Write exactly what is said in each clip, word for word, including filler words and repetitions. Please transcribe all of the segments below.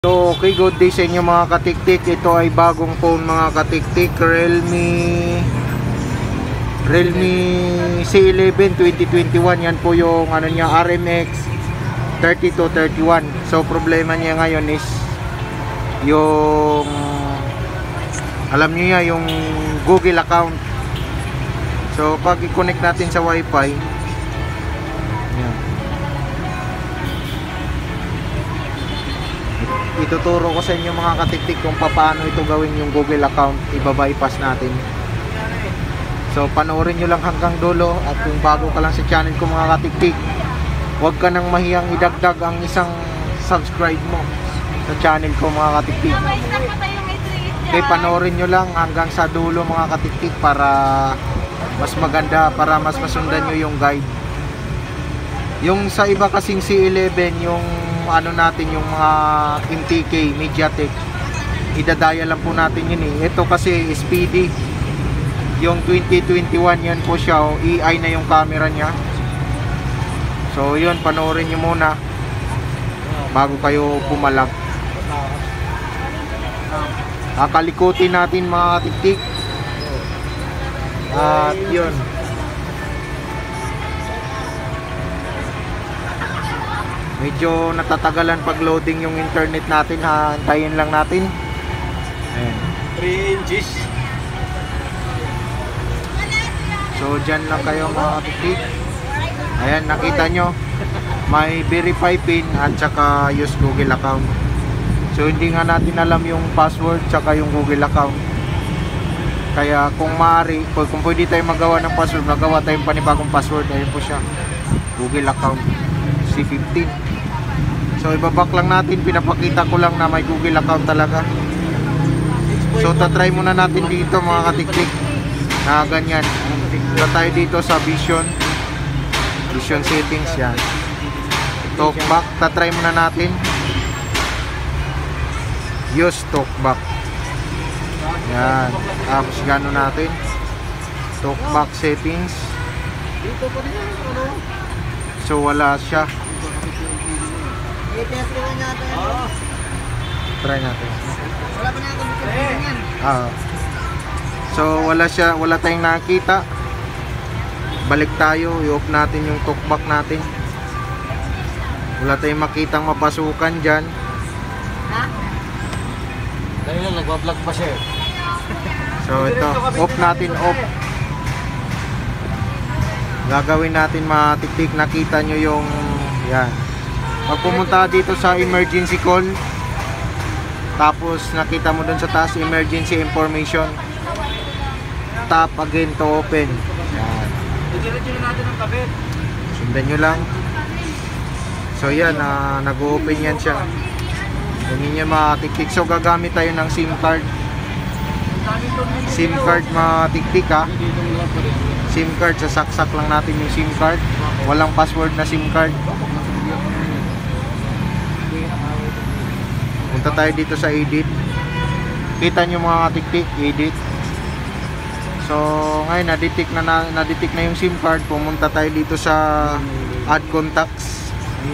So, okay, good day sa inyo mga katiktik. Ito ay bagong phone mga katiktik, Realme Realme C eleven twenty twenty-one. Yan po yung ano niya, R M X thirty-two thirty-one. So, problema niya ngayon is yung, alam niyo ya, yung Google account. So, pag i-connect natin sa Wi-Fi, yan, ituturo ko sa inyo mga katiktik kung paano ito gawin yung Google account. Iba-bypass natin. So panoorin nyo lang hanggang dulo. At kung bago ka lang sa channel ko mga katiktik, huwag ka nang mahiyang idagdag ang isang subscribe mo sa channel ko mga katiktik. Okay, panoorin nyo lang hanggang sa dulo mga katiktik para mas maganda, para mas masundan nyo yung guide. Yung sa iba kasing C eleven, yung ano natin, yung mga M T K, MediaTek, idadaya lang po natin yun eh. Ito kasi speedy. Yung twenty twenty-one, yan po siya, oh, A I na yung camera niya. So yun, panoorin nyo muna bago kayo pumalag. Kakalikutin natin mga tiktik. At yun, medyo natatagalan pag loading yung internet natin, ha. Antayin lang natin. Ayan. three inches. So dyan lang kayo mga katiktik. Ayan, nakita nyo may verify pin at saka use Google account. So hindi nga natin alam yung password saka yung Google account. Kaya kung maaari, kung pwede tayo magawa ng password, magawa tayong panibagong password. Ayun po siya, Google account C fifteen. So ibabak lang natin, pinapakita ko lang na may Google account talaga. So tatry muna natin dito mga katiktik na ganyan. So tayo dito sa Vision Vision settings, yan, talkback, tatry muna natin. Use talkback. Yan, tapos gano'n natin, talkback settings. So wala siya. Try natin. Ah. So wala siya, wala tayong nakita. Balik tayo, i-off natin yung talkback natin. Wala tayong makitang mapasukan dyan. Ha? Dahil lang, nagbablog pa siya. So ito, off natin, off. Gagawin natin mga tiktik, nakita nyo yung, yan. Pag pumunta dito sa emergency call, tapos nakita mo dun sa taas emergency information, tap again to open. Yan. Sundan nyo lang. So yan, uh, nag-open yan siya. Ganyan yung mga tiktik. So gagamit tayo ng SIM card. SIM card mga tiktik, ha. SIM card, sasaksak lang natin yung SIM card. Walang password na SIM card. Punta tayo dito sa edit. Kita nyo mga tiktik, edit. So ngayon na-detect na, na na-detect na yung SIM card. Pumunta tayo dito sa add contacts.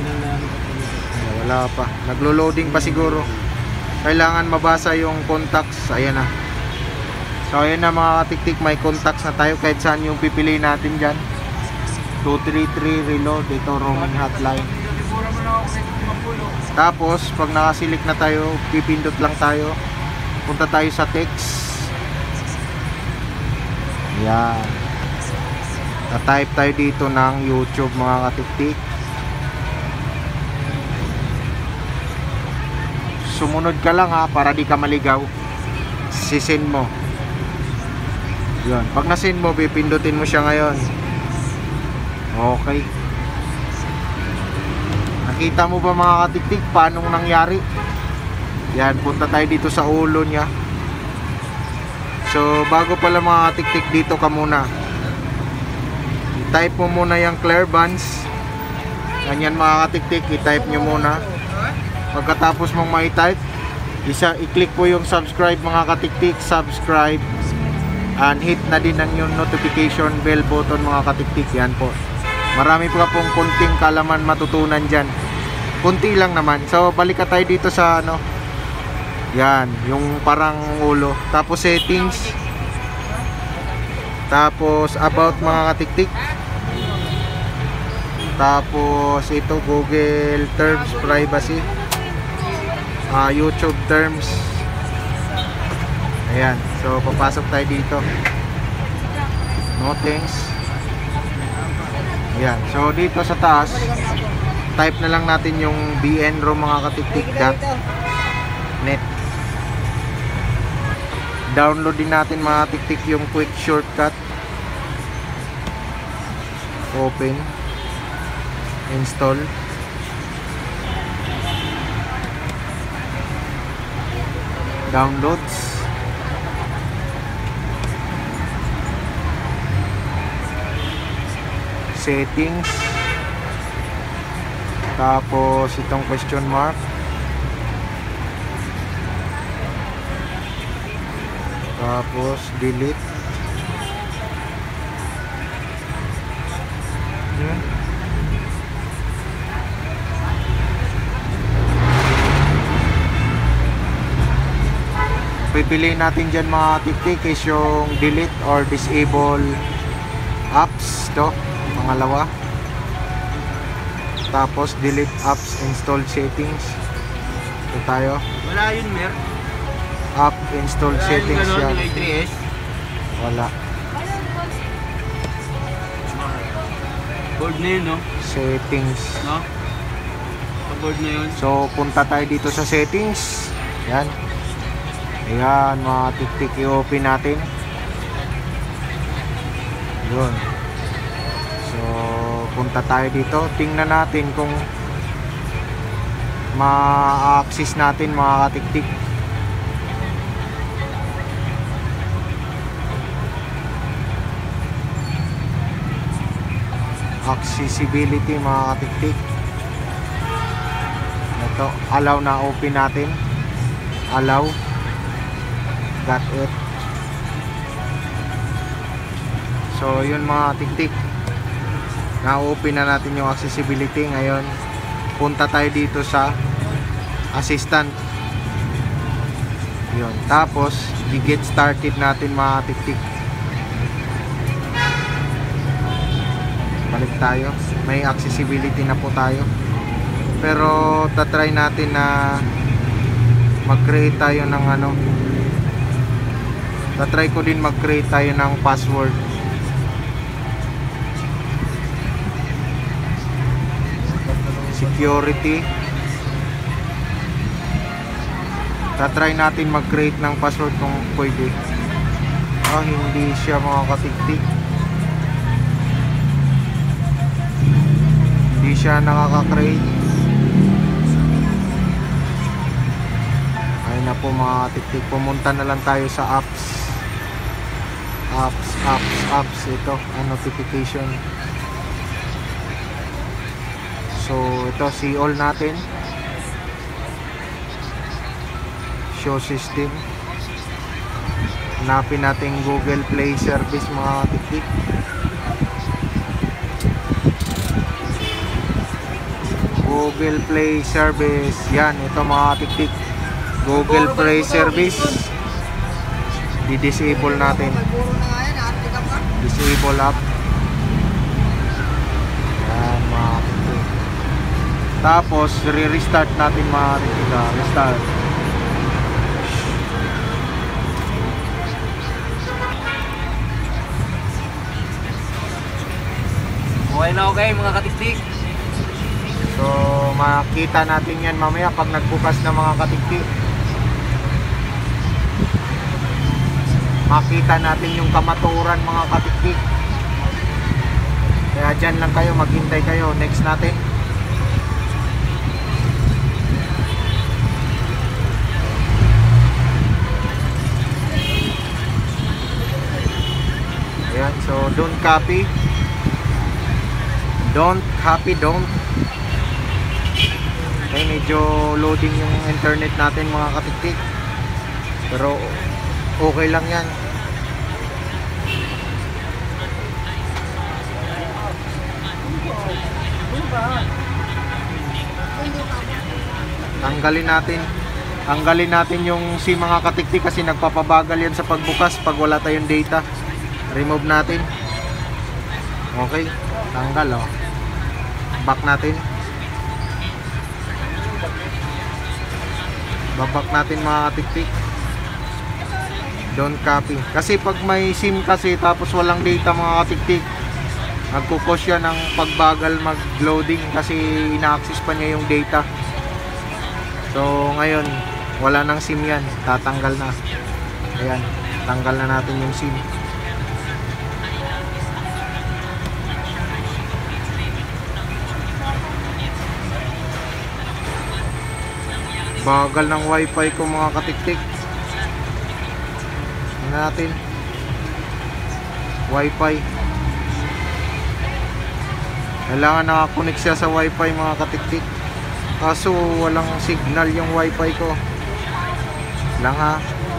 Wala pa, naglo-loading pa siguro. Kailangan mabasa yung contacts. Ayan na. So ayan na mga tiktik, may contacts na tayo kahit saan yung pipiliin natin dyan. Two three three reload. Ito roaming hotline. Tapos pag nakasilik na tayo, pipindot lang tayo, punta tayo sa text. Yan, na-type tayo dito ng YouTube mga katiktik. Sumunod ka lang, ha, para di ka maligaw. Sisend mo. Yun, pag nasend mo, pipindutin mo siya ngayon. Okay. Nakita mo ba mga katiktik paano nangyari? Yan, punta tayo dito sa ulo niya. So bago pala mga katiktik, dito ka muna, i-type mo muna yung Clearbands. Ganyan mga katiktik, i-type nyo muna. Pagkatapos mong ma-type, isa, i-click po yung subscribe mga katiktik. Subscribe and hit na din ang yung notification bell button mga katiktik. Yan po, marami pa pong konting kalaman matutunan dyan. Kunti lang naman. So balik ka tayo dito sa ano, Yan, yung parang ulo. Tapos settings. Tapos about mga katiktik. Tapos ito Google Terms Privacy. Uh, YouTube Terms. Ayan, so papasok tayo dito. No thanks. Ayan, so dito sa taas type na lang natin yung B N R O mga katiktik dot net. Download din natin mga tiktik yung quick shortcut. Open. Install. Downloads. Settings. Tapos itong question mark. Tapos delete. Yan. Pipiliin natin dyan mga tiktik is yung delete or disable apps to, pangalawa. Tapos delete apps installed settings. Ito tayo. Wala yun, Mer. App install Wala settings yung yan. gano'n, yung A three S. Wala. Board na yun, no? Settings. No? Board na yun. So punta tayo dito sa settings. Yan. Ayan mga tiktik, i-open natin. Yun. So punta tayo dito. Tingnan natin kung ma-access natin mga katiktik. Accessibility mga katiktik. Ito, allow na, open natin. Allow. Got it. So yun mga tiktik, na-open na natin yung accessibility. Ngayon punta tayo dito sa assistant. Yun. Tapos i-get started natin mga tiktik. Balik tayo, may accessibility na po tayo, pero tatry natin na mag-create tayo ng ano, tatry ko din mag-create tayo ng password. Security, tatry natin mag-create ng password kung pwede. Oh, hindi siya mga katiktik, hindi siya nakaka-create. Ayun na po mga tiktik, pumunta na lang tayo sa apps. Apps, apps, apps. Ito, ang notification. So ito, see all natin. Show system. Hanapin natin Google Play service mga tiktik. Google Play service. Yan, ito mga tiktik, Google Play service. Di-disable natin. Disable app. Yan mga tiktik. Tapos re-restart natin mga tiktik. Restart. Okay na okay mga katiktik. So makita natin yan mamaya pag nagbukas na mga katiktik. Makita natin yung kamaturan mga katiktik. Kaya dyan lang kayo, maghintay kayo. Next natin. Ayan, so don't copy. Don't copy, don't. Okay, medyo loading yung internet natin mga katiktik, pero okay lang yan. Tanggalin natin Tanggalin natin yung SIM mga katiktik kasi nagpapabagal yan sa pagbukas pag wala tayong data. Remove natin. Okay, tanggal oh. Back natin. Babak natin mga katiktik. Don't copy. Kasi pag may SIM kasi tapos walang data mga katiktik, nagkukos yan ng pagbagal mag-loading kasi ina-access pa niya yung data. So ngayon, wala nang SIM yan. Tatanggal na. Ayan, tanggal na natin yung SIM. Bagal ng wifi ko mga katiktik. Tingnan natin. Wifi. Kailangan nakakonect siya sa wifi mga katiktik. Kaso walang signal yung wifi ko. Lang ha.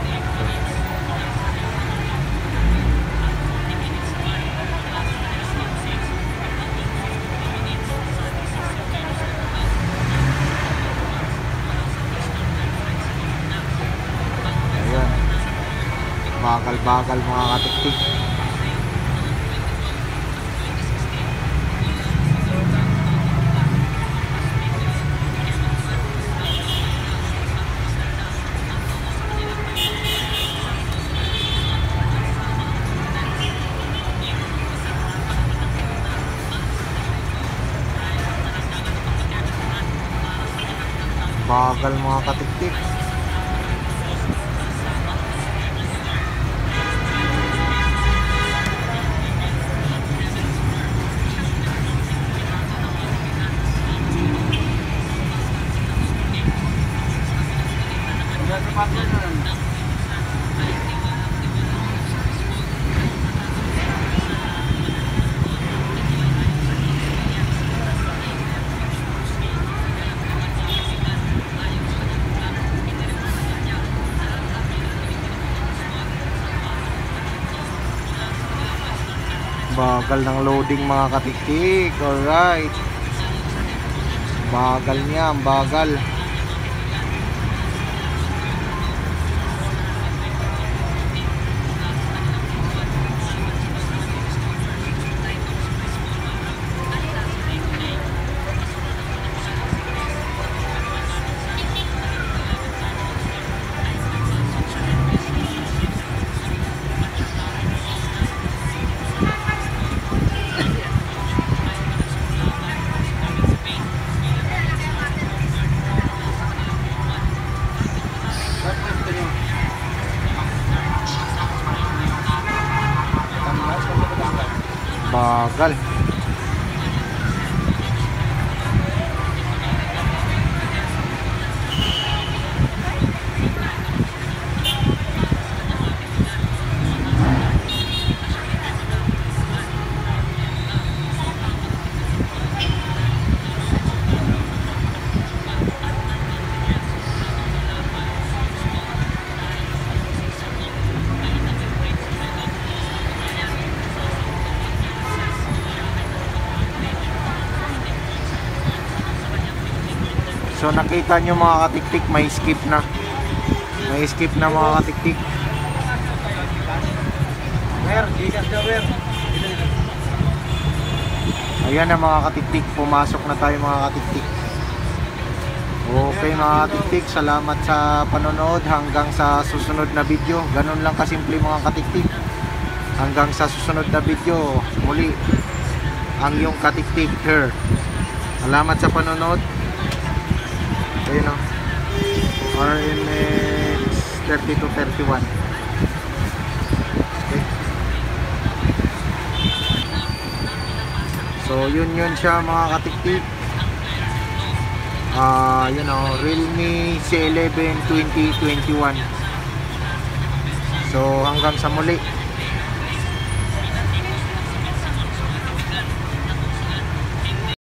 Bagal-bagal mga katiktik. Bagal mga katiktik. Bagal ng loading mga katiktik. Alright. Bagal niya, ang bagal. Bagal. So nakita nyo mga katiktik, may skip na. May skip na mga katiktik. Ayan na mga katiktik, pumasok na tayo mga katiktik. Okay mga katiktik, salamat sa panonood. Hanggang sa susunod na video. Ganun lang kasimple mga katiktik. Hanggang sa susunod na video. Muli, ang iyong katiktik here. Salamat sa panonood. Ayun o, R M X thirty-two thirty-one. Okay. So yun yun siya mga katiktik. Ah, uh, yun o, Realme C eleven twenty twenty-one. So hanggang sa muli.